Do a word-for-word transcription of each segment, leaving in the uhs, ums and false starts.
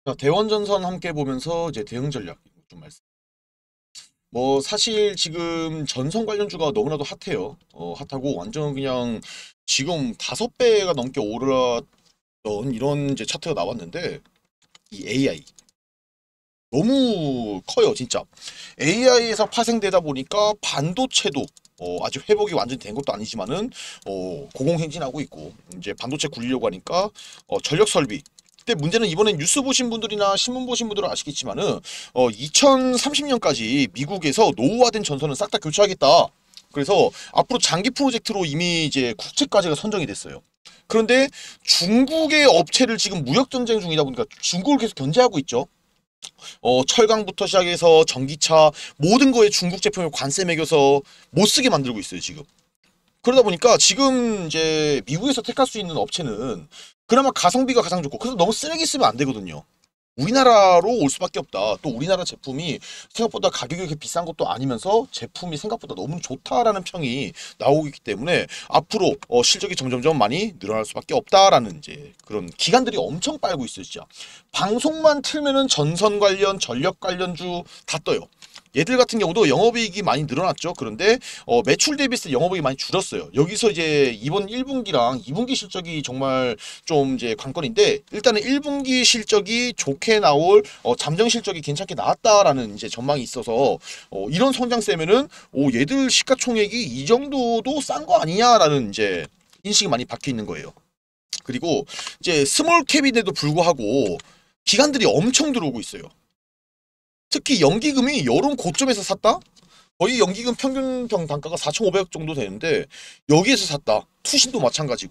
자, 대원전선 함께 보면서 이제 대응 전략 좀 말씀. 뭐 사실 지금 전선 관련주가 너무나도 핫해요. 어, 핫하고 완전 그냥 지금 다섯 배가 넘게 오르던 이런 이제 차트가 나왔는데 이 에이아이 너무 커요, 진짜. 에이아이에서 파생되다 보니까 반도체도 어, 아직 회복이 완전히 된 것도 아니지만은 어, 고공행진하고 있고 이제 반도체 굴리려고 하니까 어, 전력 설비. 근데 문제는 이번엔 뉴스 보신 분들이나 신문 보신 분들은 아시겠지만은 어, 이천삼십 년까지 미국에서 노후화된 전선은 싹 다 교체하겠다. 그래서 앞으로 장기 프로젝트로 이미 이제 국책과제가 선정이 됐어요. 그런데 중국의 업체를 지금 무역 전쟁 중이다 보니까 중국을 계속 견제하고 있죠. 어, 철강부터 시작해서 전기차 모든 거에 중국 제품에 관세 매겨서 못 쓰게 만들고 있어요, 지금. 그러다 보니까 지금 이제 미국에서 택할 수 있는 업체는 그나마 가성비가 가장 좋고 그래서 너무 쓰레기 쓰면 안 되거든요. 우리나라로 올 수밖에 없다. 또 우리나라 제품이 생각보다 가격이 그렇게 비싼 것도 아니면서 제품이 생각보다 너무 좋다라는 평이 나오고 있기 때문에 앞으로 어, 실적이 점점점 많이 늘어날 수밖에 없다라는 이제 그런 기관들이 엄청 빨고 있어요, 진짜. 방송만 틀면은 전선 관련, 전력 관련주 다 떠요. 얘들 같은 경우도 영업이익이 많이 늘어났죠. 그런데 어, 매출 대비해서 영업이익이 많이 줄었어요. 여기서 이제 이번 일 분기랑 이 분기 실적이 정말 좀 이제 관건인데 일단은 일 분기 실적이 좋게 나올 어, 잠정 실적이 괜찮게 나왔다라는 이제 전망이 있어서 어, 이런 성장세면은 오, 얘들 시가총액이 이 정도도 싼 거 아니냐라는 이제 인식이 많이 박혀 있는 거예요. 그리고 이제 스몰 캡인데도 불구하고 기관들이 엄청 들어오고 있어요. 특히 연기금이 여름 고점에서 샀다? 거의 연기금 평균 평 단가가 사천오백 정도 되는데 여기에서 샀다. 투신도 마찬가지고.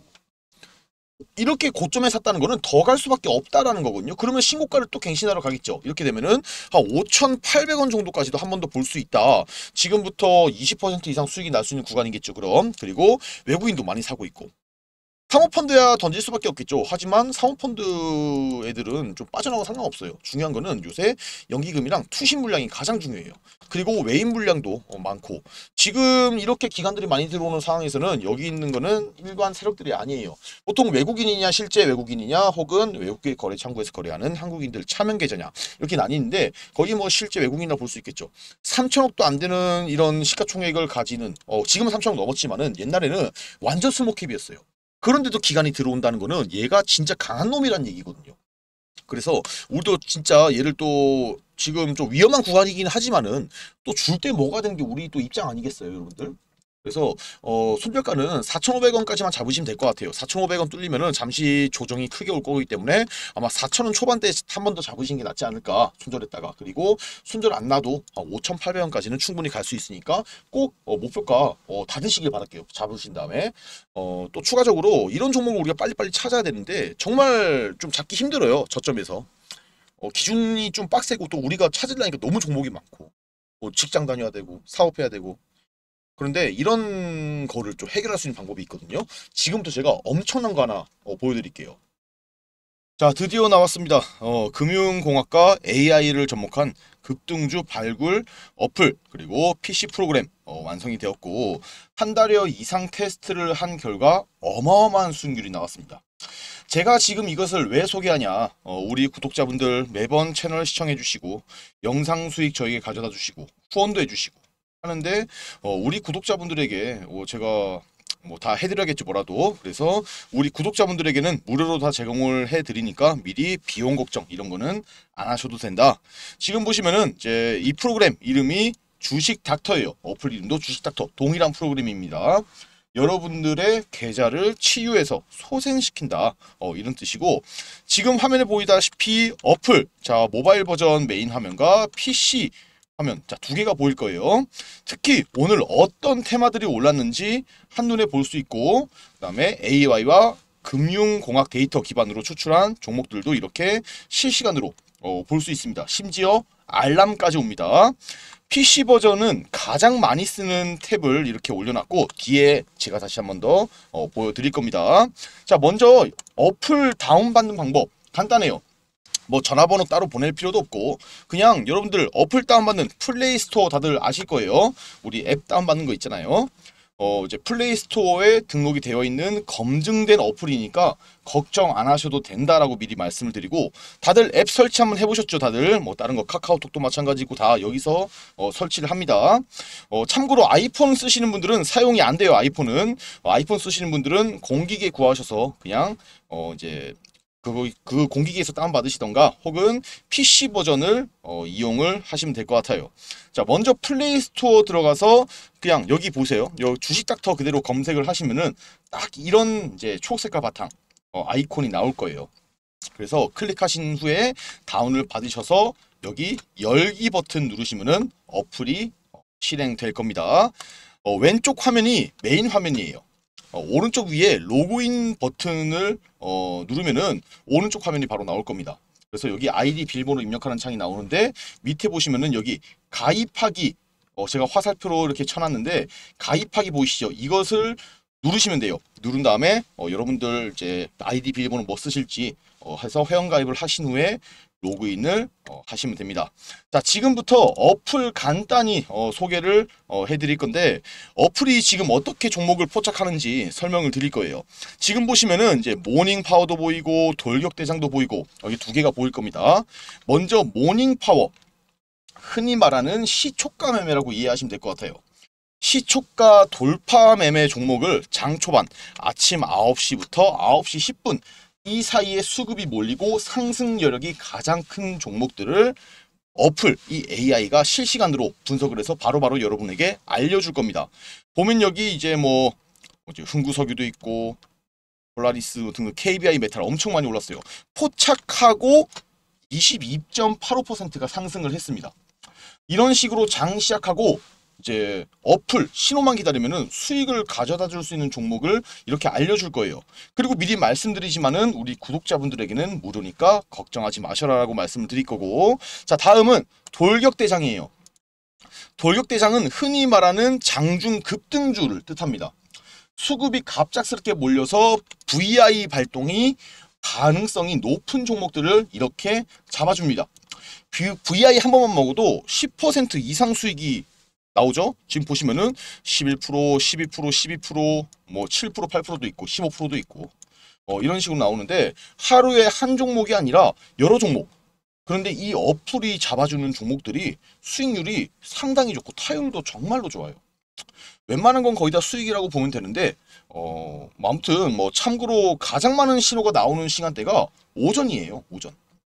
이렇게 고점에 샀다는 거는 더 갈 수밖에 없다라는 거거든요. 그러면 신고가를 또 갱신하러 가겠죠. 이렇게 되면은 한 오천팔백 원 정도까지도 한 번 더 볼 수 있다. 지금부터 이십 퍼센트 이상 수익이 날 수 있는 구간이겠죠, 그럼. 그리고 외국인도 많이 사고 있고. 사모펀드야 던질 수밖에 없겠죠. 하지만 사모펀드 애들은 좀 빠져나가도 상관없어요. 중요한 거는 요새 연기금이랑 투신 물량이 가장 중요해요. 그리고 외인 물량도 어, 많고 지금 이렇게 기관들이 많이 들어오는 상황에서는 여기 있는 거는 일반 세력들이 아니에요. 보통 외국인이냐 실제 외국인이냐 혹은 외국계 거래 창구에서 거래하는 한국인들 차명 계좌냐 이렇게 나뉘는데 거의 뭐 실제 외국인이라 볼 수 있겠죠. 삼천억도 안 되는 이런 시가총액을 가지는 어, 지금은 삼천억 넘었지만은 옛날에는 완전 스모캡이었어요. 그런데도 기관이 들어온다는 거는 얘가 진짜 강한 놈이란 얘기거든요. 그래서 우리도 진짜 얘를 또 지금 좀 위험한 구간이긴 하지만은 또 줄 때 뭐가 되는 게 우리 또 입장 아니겠어요, 여러분들? 그래서 어, 손절가는 사천오백 원까지만 잡으시면 될 것 같아요. 사천오백 원 뚫리면은 잠시 조정이 크게 올 거기 때문에 아마 사천 원 초반대에 한 번 더 잡으시는 게 낫지 않을까 손절했다가. 그리고 손절 안 나도 오천팔백 원까지는 충분히 갈 수 있으니까 꼭 어, 목표가 어, 닫으시길 바랄게요. 잡으신 다음에 어, 또 추가적으로 이런 종목을 우리가 빨리빨리 찾아야 되는데 정말 좀 잡기 힘들어요, 저점에서. 어, 기준이 좀 빡세고 또 우리가 찾으려니까 너무 종목이 많고 뭐 직장 다녀야 되고 사업해야 되고. 그런데 이런 거를 좀 해결할 수 있는 방법이 있거든요. 지금부터 제가 엄청난 거 하나 어, 보여드릴게요. 자, 드디어 나왔습니다. 어, 금융공학과 에이아이를 접목한 급등주 발굴 어플 그리고 피씨 프로그램 어, 완성이 되었고 한 달여 이상 테스트를 한 결과 어마어마한 수익률이 나왔습니다. 제가 지금 이것을 왜 소개하냐? 어, 우리 구독자분들 매번 채널 시청해 주시고 영상 수익 저에게 가져다 주시고 후원도 해 주시고 하는데 어, 우리 구독자분들에게 어, 제가 뭐 다 해드려야겠지 뭐라도. 그래서 우리 구독자분들에게는 무료로 다 제공을 해드리니까 미리 비용 걱정 이런 거는 안 하셔도 된다. 지금 보시면은 이제 이 프로그램 이름이 주식 닥터예요. 어플 이름도 주식 닥터 동일한 프로그램입니다. 여러분들의 계좌를 치유해서 소생시킨다. 어, 이런 뜻이고 지금 화면에 보이다시피 어플 자 모바일 버전 메인 화면과 피씨 화면 자 두 개가 보일 거예요. 특히 오늘 어떤 테마들이 올랐는지 한눈에 볼 수 있고 그다음에 에이아이와 금융공학 데이터 기반으로 추출한 종목들도 이렇게 실시간으로 어, 볼 수 있습니다. 심지어 알람까지 옵니다. 피씨 버전은 가장 많이 쓰는 탭을 이렇게 올려놨고 뒤에 제가 다시 한번 더 어, 보여드릴 겁니다. 자, 먼저 어플 다운받는 방법 간단해요. 뭐 전화번호 따로 보낼 필요도 없고 그냥 여러분들 어플 다운받는 플레이스토어 다들 아실 거예요. 우리 앱 다운받는 거 있잖아요. 어, 이제 플레이 스토어에 등록이 되어 있는 검증된 어플이니까 걱정 안 하셔도 된다라고 미리 말씀을 드리고, 다들 앱 설치 한번 해보셨죠? 다들 뭐 다른 거 카카오톡도 마찬가지고 다 여기서 어, 설치를 합니다. 어, 참고로 아이폰 쓰시는 분들은 사용이 안 돼요. 아이폰은 어, 아이폰 쓰시는 분들은 공기계 구하셔서 그냥 어, 이제 그, 그 공기기에서 다운받으시던가 혹은 피씨 버전을 어, 이용을 하시면 될 것 같아요. 자, 먼저 플레이 스토어 들어가서 그냥 여기 보세요. 여기 주식 닥터 그대로 검색을 하시면은 딱 이런 이제 초록색깔 바탕 어, 아이콘이 나올 거예요. 그래서 클릭하신 후에 다운을 받으셔서 여기 열기 버튼 누르시면은 어플이 실행될 겁니다. 어, 왼쪽 화면이 메인 화면이에요. 어, 오른쪽 위에 로그인 버튼을 어, 누르면은 오른쪽 화면이 바로 나올 겁니다. 그래서 여기 아이디 비밀번호 입력하는 창이 나오는데 밑에 보시면은 여기 가입하기 어, 제가 화살표로 이렇게 쳐놨는데 가입하기 보이시죠? 이것을 누르시면 돼요. 누른 다음에 어, 여러분들 이제 아이디 비밀번호 뭐 쓰실지 어, 해서 회원가입을 하신 후에 로그인을 어, 하시면 됩니다. 자, 지금부터 어플 간단히 어, 소개를 어, 해드릴 건데 어플이 지금 어떻게 종목을 포착하는지 설명을 드릴 거예요. 지금 보시면은 이제 모닝 파워도 보이고 돌격 대장도 보이고 여기 두 개가 보일 겁니다. 먼저 모닝 파워, 흔히 말하는 시초가 매매라고 이해하시면 될 것 같아요. 시초가 돌파 매매 종목을 장 초반 아침 아홉 시부터 아홉 시 십 분 이 사이에 수급이 몰리고 상승 여력이 가장 큰 종목들을 어플, 이 에이아이가 실시간으로 분석을 해서 바로바로 바로 여러분에게 알려줄 겁니다. 보면 여기 이제 뭐 흥구석유도 있고 폴라리스 등등 케이비아이 메탈 엄청 많이 올랐어요. 포착하고 이십이 점 팔오 퍼센트가 상승을 했습니다. 이런 식으로 장 시작하고 이제 어플 신호만 기다리면은 수익을 가져다 줄 수 있는 종목을 이렇게 알려줄 거예요. 그리고 미리 말씀드리지만은 우리 구독자분들에게는 무료니까 걱정하지 마셔라라고 말씀을 드릴 거고, 자, 다음은 돌격대장이에요. 돌격대장은 흔히 말하는 장중 급등주를 뜻합니다. 수급이 갑작스럽게 몰려서 브이아이 발동이 가능성이 높은 종목들을 이렇게 잡아줍니다. 브이아이 한 번만 먹어도 십 퍼센트 이상 수익이 나오죠? 지금 보시면은 십일 퍼센트, 십이 퍼센트, 십이 퍼센트, 뭐 칠 퍼센트, 팔 퍼센트도 있고 십오 퍼센트도 있고 어, 이런 식으로 나오는데 하루에 한 종목이 아니라 여러 종목. 그런데 이 어플이 잡아주는 종목들이 수익률이 상당히 좋고 타율도 정말로 좋아요. 웬만한 건 거의 다 수익이라고 보면 되는데 어, 아무튼 뭐 참고로 가장 많은 신호가 나오는 시간대가 오전이에요. 오전.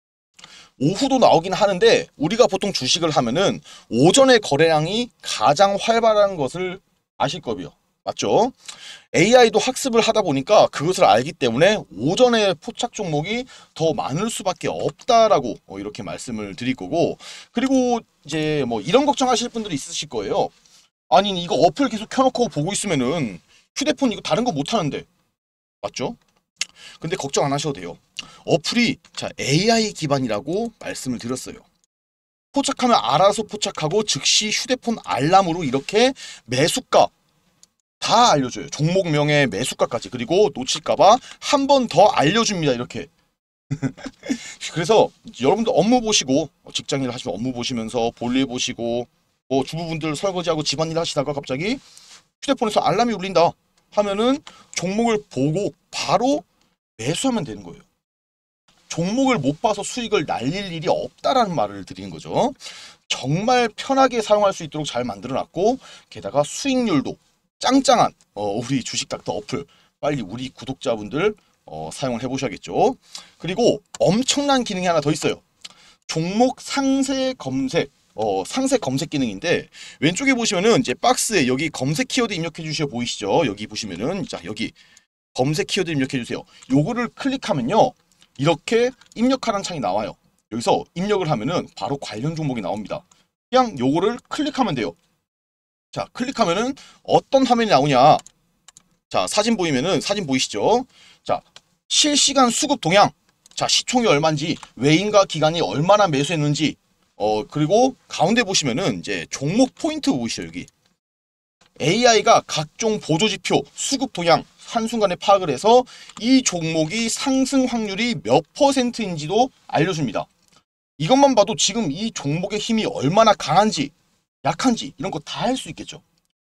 오후도 나오긴 하는데 우리가 보통 주식을 하면은 오전에 거래량이 가장 활발한 것을 아실 거고요. 맞죠? 에이아이도 학습을 하다 보니까 그것을 알기 때문에 오전에 포착 종목이 더 많을 수밖에 없다라고 이렇게 말씀을 드릴 거고, 그리고 이제 뭐 이런 걱정하실 분들이 있으실 거예요. 아니 이거 어플 계속 켜놓고 보고 있으면은 휴대폰 이거 다른 거 못 하는데, 맞죠? 근데 걱정 안 하셔도 돼요. 어플이 자 에이아이 기반이라고 말씀을 드렸어요. 포착하면 알아서 포착하고 즉시 휴대폰 알람으로 이렇게 매수가 다 알려줘요. 종목명의 매수가까지. 그리고 놓칠까봐 한 번 더 알려줍니다. 이렇게. 그래서 여러분들 업무 보시고 직장일 하시면 업무 보시면서 볼일 보시고 뭐 주부분들 설거지하고 집안일 하시다가 갑자기 휴대폰에서 알람이 울린다 하면은 종목을 보고 바로 매수하면 되는 거예요. 종목을 못 봐서 수익을 날릴 일이 없다라는 말을 드리는 거죠. 정말 편하게 사용할 수 있도록 잘 만들어놨고 게다가 수익률도 짱짱한 어, 우리 주식닥터 어플 빨리 우리 구독자분들 어, 사용을 해보셔야겠죠. 그리고 엄청난 기능이 하나 더 있어요. 종목 상세 검색 어, 상세 검색 기능인데 왼쪽에 보시면은 이제 박스에 여기 검색 키워드 입력해 주시어 보이시죠? 여기 보시면은 자 여기 검색 키워드 입력해 주세요. 요거를 클릭하면요. 이렇게 입력하라는 창이 나와요. 여기서 입력을 하면은 바로 관련 종목이 나옵니다. 그냥 요거를 클릭하면 돼요. 자, 클릭하면은 어떤 화면이 나오냐. 자, 사진 보이면은 사진 보이시죠? 자, 실시간 수급 동향. 자, 시총이 얼마인지, 외인과 기관이 얼마나 매수했는지, 어, 그리고 가운데 보시면은 이제 종목 포인트 보이시죠, 여기. 에이아이가 각종 보조지표, 수급 동향 한순간에 파악을 해서 이 종목이 상승 확률이 몇 퍼센트인지도 알려줍니다. 이것만 봐도 지금 이 종목의 힘이 얼마나 강한지, 약한지 이런 거 다 할 수 있겠죠.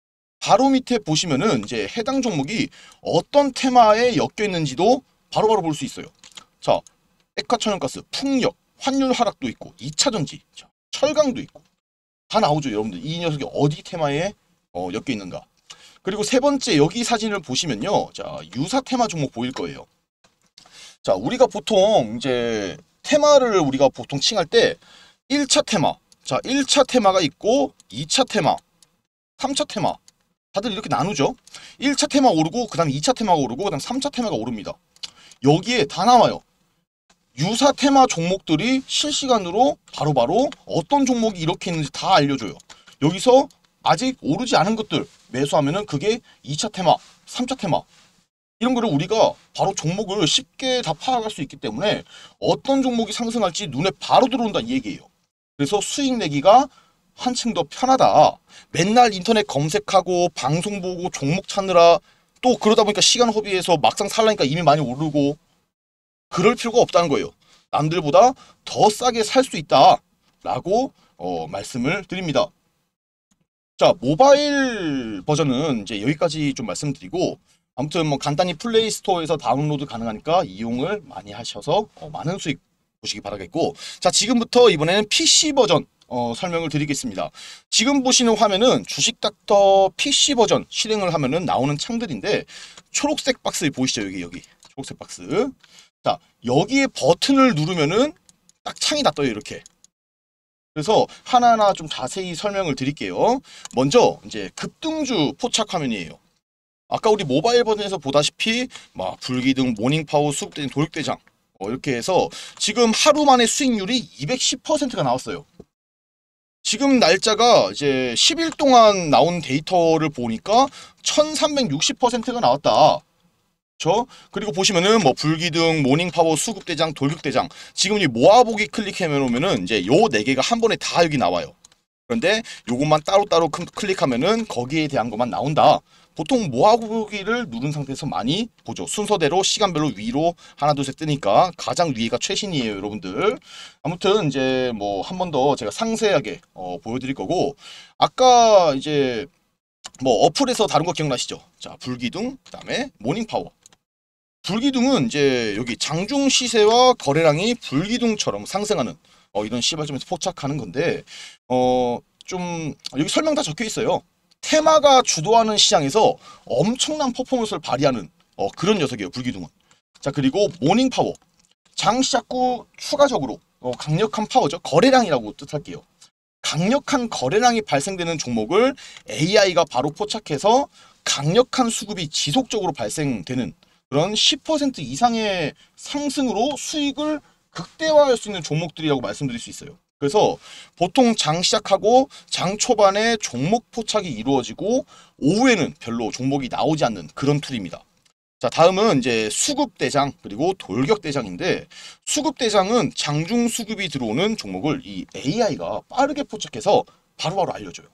바로 밑에 보시면은 이제 해당 종목이 어떤 테마에 엮여 있는지도 바로바로 볼 수 있어요. 자, 액화천연가스, 풍력, 환율 하락도 있고, 이 차 전지, 자, 철강도 있고 다 나오죠, 여러분들. 이 녀석이 어디 테마에 어, 엮여 있는가. 그리고 세 번째 여기 사진을 보시면요, 자, 유사 테마 종목 보일 거예요. 자, 우리가 보통 이제 테마를 우리가 보통 칭할 때 일 차 테마, 자, 일 차 테마가 있고 이 차 테마, 삼 차 테마 다들 이렇게 나누죠. 일 차 테마 오르고 그 다음에 이 차 테마가 오르고 그 다음 삼 차 테마가 오릅니다. 여기에 다 나와요. 유사 테마 종목들이 실시간으로 바로바로 어떤 종목이 이렇게 있는지 다 알려줘요. 여기서 아직 오르지 않은 것들 매수하면은 그게 이 차 테마, 삼 차 테마 이런 거를 우리가 바로 종목을 쉽게 다 파악할 수 있기 때문에 어떤 종목이 상승할지 눈에 바로 들어온다 이 얘기예요. 그래서 수익 내기가 한층 더 편하다. 맨날 인터넷 검색하고 방송 보고 종목 찾느라 또 그러다 보니까 시간 허비해서 막상 살라니까 이미 많이 오르고 그럴 필요가 없다는 거예요. 남들보다 더 싸게 살 수 있다 라고 어, 말씀을 드립니다. 자, 모바일 버전은 이제 여기까지 좀 말씀드리고, 아무튼 뭐 간단히 플레이 스토어에서 다운로드 가능하니까 이용을 많이 하셔서 어, 많은 수익 보시기 바라겠고, 자, 지금부터 이번에는 피씨 버전 어, 설명을 드리겠습니다. 지금 보시는 화면은 주식닥터 피씨 버전 실행을 하면은 나오는 창들인데, 초록색 박스 보이시죠? 여기 여기 초록색 박스. 자, 여기에 버튼을 누르면은 딱 창이 다 떠요, 이렇게. 그래서 하나하나 좀 자세히 설명을 드릴게요. 먼저 이제 급등주 포착 화면이에요. 아까 우리 모바일 버전에서 보다시피 막 불기둥, 모닝파워, 수급대장, 도륙대장 어, 이렇게 해서 지금 하루 만에 수익률이 이백십 퍼센트가 나왔어요. 지금 날짜가 이제 십 일 동안 나온 데이터를 보니까 천삼백육십 퍼센트가 나왔다. 그렇죠? 그리고 보시면은 뭐 불기둥, 모닝파워, 수급대장, 돌격대장 지금 이 모아보기 클릭해 놓으면은 이제 요 네 개가 한 번에 다 여기 나와요. 그런데 요것만 따로따로 클릭하면은 거기에 대한 것만 나온다. 보통 모아보기를 누른 상태에서 많이 보죠. 순서대로 시간별로 위로 하나 둘 셋 뜨니까 가장 위에가 최신이에요, 여러분들. 아무튼 이제 뭐 한 번 더 제가 상세하게 어, 보여드릴 거고, 아까 이제 뭐 어플에서 다룬 거 기억나시죠? 자, 불기둥, 그다음에 모닝파워. 불기둥은 이제 여기 장중 시세와 거래량이 불기둥처럼 상승하는 어, 이런 시발점에서 포착하는 건데, 어, 좀 여기 설명 다 적혀 있어요. 테마가 주도하는 시장에서 엄청난 퍼포먼스를 발휘하는 어, 그런 녀석이에요, 불기둥은. 자, 그리고 모닝파워. 장 시작 후 추가적으로 어, 강력한 파워죠. 거래량이라고 뜻할게요. 강력한 거래량이 발생되는 종목을 에이아이가 바로 포착해서 강력한 수급이 지속적으로 발생되는 그런 십 퍼센트 이상의 상승으로 수익을 극대화할 수 있는 종목들이라고 말씀드릴 수 있어요. 그래서 보통 장 시작하고 장 초반에 종목 포착이 이루어지고 오후에는 별로 종목이 나오지 않는 그런 툴입니다. 자, 다음은 이제 수급대장 그리고 돌격대장인데, 수급대장은 장중 수급이 들어오는 종목을 이 에이아이가 빠르게 포착해서 바로바로 알려줘요.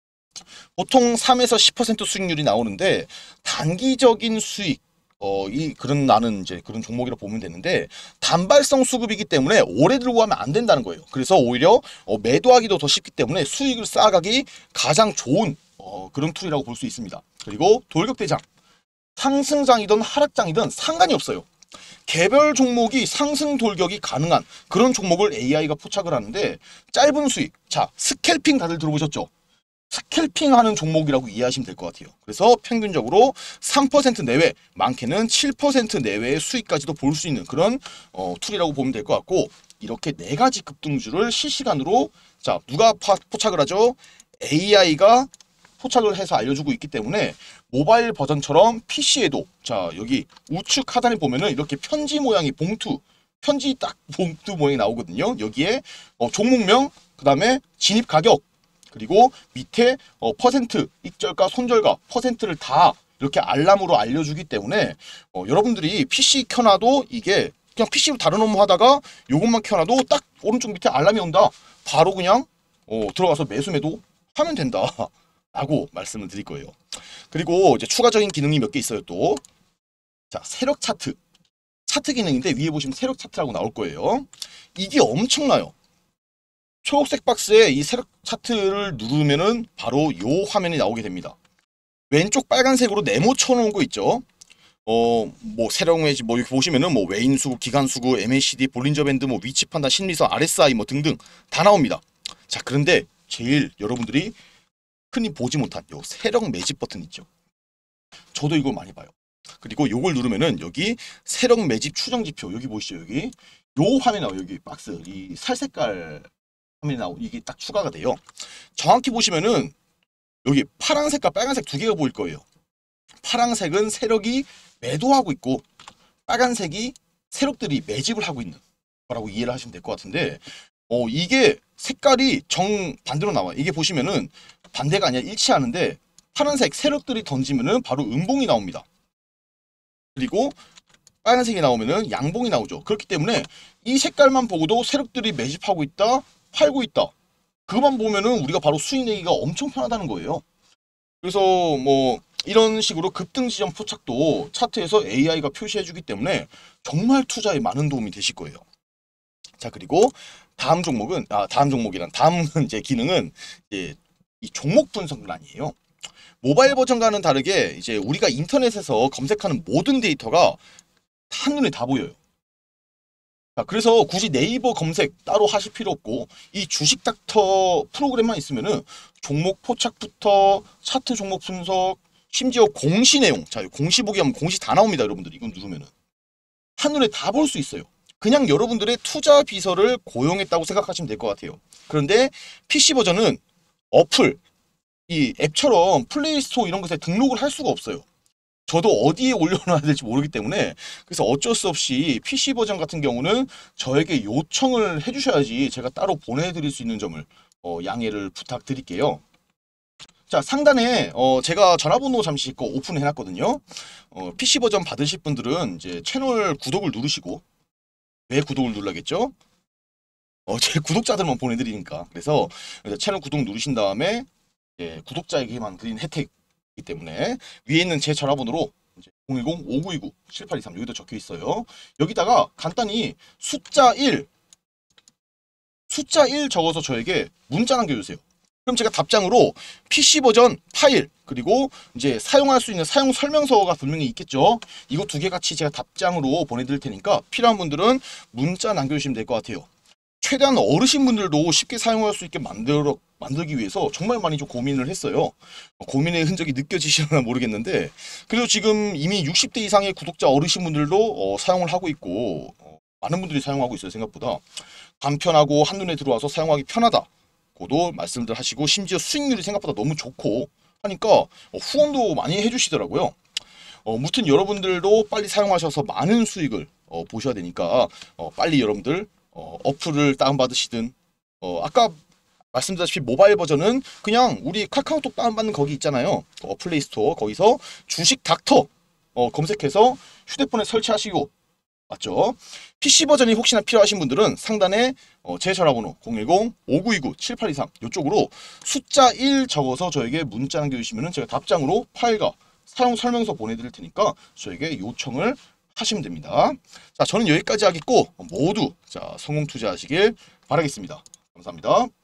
보통 삼에서 십 퍼센트 수익률이 나오는데 단기적인 수익 어, 이 그런 나는 이제 그런 종목이라 보면 되는데, 단발성 수급이기 때문에 오래 들고 가면 안 된다는 거예요. 그래서 오히려 어, 매도하기도 더 쉽기 때문에 수익을 쌓아가기 가장 좋은 어, 그런 툴이라고 볼 수 있습니다. 그리고 돌격대장. 상승장이든 하락장이든 상관이 없어요. 개별 종목이 상승 돌격이 가능한 그런 종목을 에이아이가 포착을 하는데, 짧은 수익. 자, 스캘핑 다들 들어보셨죠? 스캘핑하는 종목이라고 이해하시면 될 것 같아요. 그래서 평균적으로 삼 퍼센트 내외, 많게는 칠 퍼센트 내외의 수익까지도 볼 수 있는 그런 어, 툴이라고 보면 될 것 같고, 이렇게 네 가지 급등주를 실시간으로, 자, 누가 파, 포착을 하죠? 에이아이가 포착을 해서 알려주고 있기 때문에 모바일 버전처럼 피씨에도, 자, 여기 우측 하단에 보면은 이렇게 편지 모양이 봉투, 편지 딱 봉투 모양이 나오거든요. 여기에 어, 종목명, 그 다음에 진입 가격, 그리고 밑에 어, 퍼센트, 익절가, 손절가, 퍼센트를 다 이렇게 알람으로 알려주기 때문에 어, 여러분들이 피씨 켜놔도 이게 그냥 피씨로 다른 업무 하다가 요것만 켜놔도 딱 오른쪽 밑에 알람이 온다. 바로 그냥 어, 들어가서 매수 매도 하면 된다 라고 말씀을 드릴 거예요. 그리고 이제 추가적인 기능이 몇 개 있어요 또. 자, 세력 차트. 차트 기능인데 위에 보시면 세력 차트라고 나올 거예요. 이게 엄청나요. 초록색 박스에 이 세력 차트를 누르면은 바로 요 화면이 나오게 됩니다. 왼쪽 빨간색으로 네모 쳐놓은 거 있죠. 어, 뭐 세력 매집 뭐 이렇게 보시면은 뭐 외인수급, 기관수급, 엠에이씨디, 볼린저 밴드, 뭐 위치 판단, 심리서, 알에스아이 뭐 등등 다 나옵니다. 자, 그런데 제일 여러분들이 흔히 보지 못한 요 세력 매집 버튼 있죠. 저도 이걸 많이 봐요. 그리고 요걸 누르면은 여기 세력 매집 추정 지표 여기 보이시죠? 여기 요 화면 나와요. 여기 박스 이 살색깔 화면이 나오고 이게 딱 추가가 돼요. 정확히 보시면은 여기 파란색과 빨간색 두 개가 보일 거예요. 파란색은 세력이 매도하고 있고 빨간색이 세력들이 매집을 하고 있는 거라고 이해를 하시면 될 것 같은데 어 이게 색깔이 정반대로 나와요. 이게 보시면은 반대가 아니라 일치하는데 파란색 세력들이 던지면은 바로 음봉이 나옵니다. 그리고 빨간색이 나오면은 양봉이 나오죠. 그렇기 때문에 이 색깔만 보고도 세력들이 매집하고 있다, 팔고 있다. 그것만 보면은 우리가 바로 수익 내기가 엄청 편하다는 거예요. 그래서 뭐 이런 식으로 급등 지점 포착도 차트에서 에이아이가 표시해주기 때문에 정말 투자에 많은 도움이 되실 거예요. 자, 그리고 다음 종목은 아 다음 종목이란 다음 이제 기능은 이제 이 종목 분석란이에요. 모바일 버전과는 다르게 이제 우리가 인터넷에서 검색하는 모든 데이터가 한눈에 다 보여요. 자, 그래서 굳이 네이버 검색 따로 하실 필요 없고 이 주식 닥터 프로그램만 있으면은 종목 포착부터 차트 종목 분석 심지어 공시 내용, 자 공시 보기 하면 공시 다 나옵니다. 여러분들 이건 누르면은 한눈에 다 볼 수 있어요. 그냥 여러분들의 투자 비서를 고용했다고 생각하시면 될 것 같아요. 그런데 피씨 버전은 어플, 이 앱처럼 플레이스토어 이런 것에 등록을 할 수가 없어요. 저도 어디에 올려놔야 될지 모르기 때문에 그래서 어쩔 수 없이 피씨 버전 같은 경우는 저에게 요청을 해주셔야지 제가 따로 보내드릴 수 있는 점을 어, 양해를 부탁드릴게요. 자, 상단에 어, 제가 전화번호 잠시 거 오픈해놨거든요. 어, 피씨 버전 받으실 분들은 이제 채널 구독을 누르시고 왜 구독을 눌러야겠죠? 어, 제 구독자들만 보내드리니까. 그래서 채널 구독 누르신 다음에 예, 구독자에게만 드린 혜택이기 때문에 위에 있는 제 전화번호로 공일공 오구이구 칠팔이삼 여기도 적혀 있어요. 여기다가 간단히 숫자 일 숫자 일 적어서 저에게 문자 남겨주세요. 그럼 제가 답장으로 피씨 버전 파일 그리고 이제 사용할 수 있는 사용 설명서가 분명히 있겠죠. 이거 두 개 같이 제가 답장으로 보내드릴 테니까 필요한 분들은 문자 남겨주시면 될 것 같아요. 최대한 어르신분들도 쉽게 사용할 수 있게 만들어, 만들기 위해서 정말 많이 좀 고민을 했어요. 고민의 흔적이 느껴지시려나 모르겠는데 그래도 지금 이미 육십 대 이상의 구독자 어르신분들도 어, 사용을 하고 있고 어, 많은 분들이 사용하고 있어요. 생각보다 간편하고 한눈에 들어와서 사용하기 편하다 고도 말씀들 하시고 심지어 수익률이 생각보다 너무 좋고 하니까 어, 후원도 많이 해주시더라고요. 어, 무튼 여러분들도 빨리 사용하셔서 많은 수익을 어, 보셔야 되니까 어, 빨리 여러분들 어, 어플을 다운받으시든 어, 아까 말씀드렸다시피 모바일 버전은 그냥 우리 카카오톡 다운받는 거기 있잖아요. 어, 플레이스토어 거기서 주식 닥터 어, 검색해서 휴대폰에 설치하시고 맞죠? 피씨 버전이 혹시나 필요하신 분들은 상단에 어, 제 전화번호 공일공 오구이구 칠팔이삼 이쪽으로 숫자 일 적어서 저에게 문자 남겨주시면 제가 답장으로 파일과 사용 설명서 보내드릴 테니까 저에게 요청을 하시면 됩니다. 자, 저는 여기까지 하겠고 모두 자 성공 투자하시길 바라겠습니다. 감사합니다.